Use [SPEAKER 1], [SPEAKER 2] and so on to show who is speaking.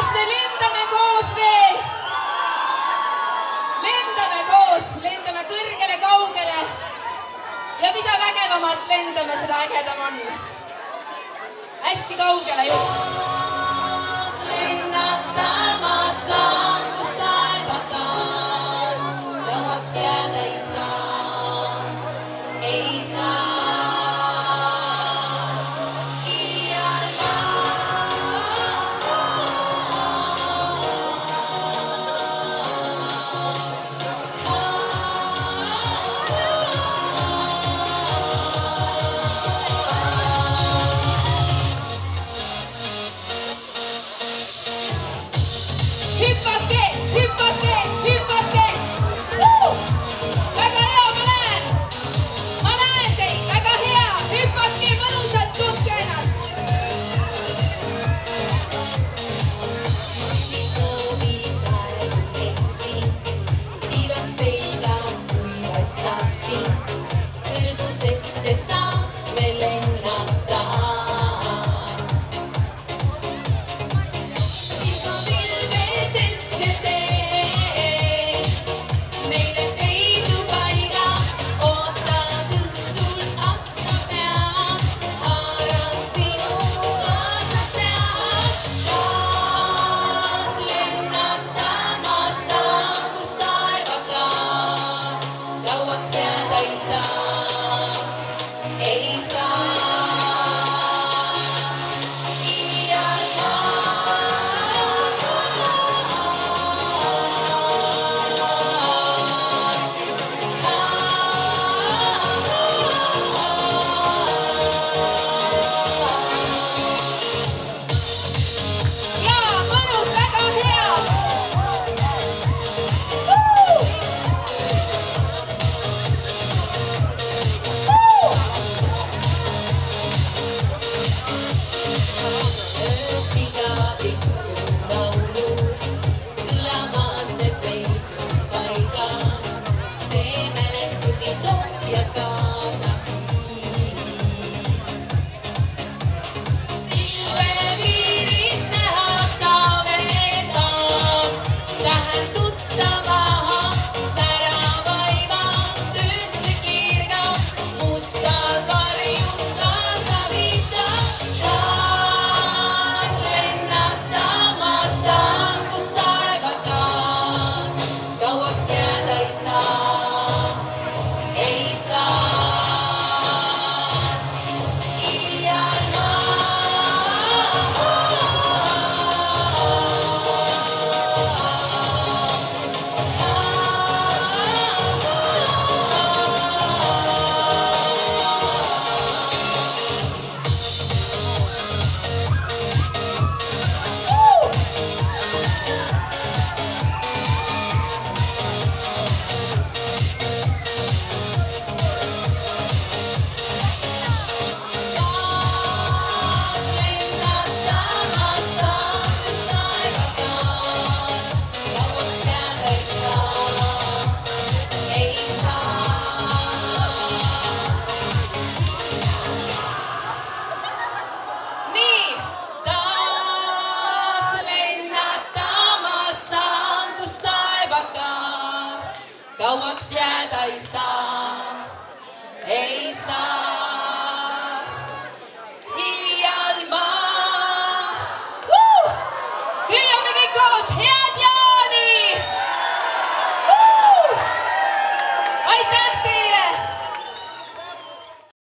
[SPEAKER 1] lendame kõrgele, kaugele ja mida vägevamalt lendame, seda ägedam on. Hästi kaugele just. Lennatamas saan, kus taevaga kauaks jääda ei saa, ei saa. Hüppake, hüppake, hüppake! Väga hea, ma näen teid, väga hea! Hüppake, mõnusalt tundke ennast! Soovi praegu leidsin, tiivad selga, kui vaid saaksin. Kõrgusesse saaks me lennata. Kauaks jääda ei saa, ei saa. Iial maa. Hüüame kõik koos, head jaani! Aitäh!